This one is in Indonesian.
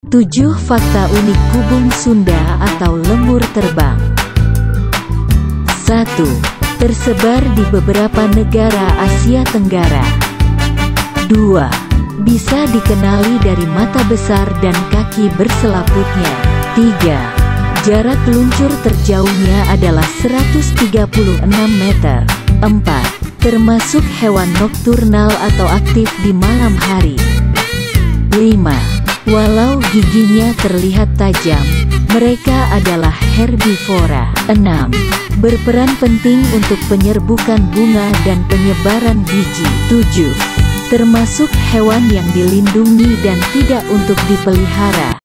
7 fakta unik kubung Sunda atau lemur terbang. 1. Tersebar di beberapa negara Asia Tenggara. 2. Bisa dikenali dari mata besar dan kaki berselaputnya. 3. Jarak luncur terjauhnya adalah 136 meter. 4. Termasuk hewan nokturnal atau aktif di malam hari. 5. Walau giginya terlihat tajam, mereka adalah herbivora. 6. Berperan penting untuk penyerbukan bunga dan penyebaran biji. 7. Termasuk hewan yang dilindungi dan tidak untuk dipelihara.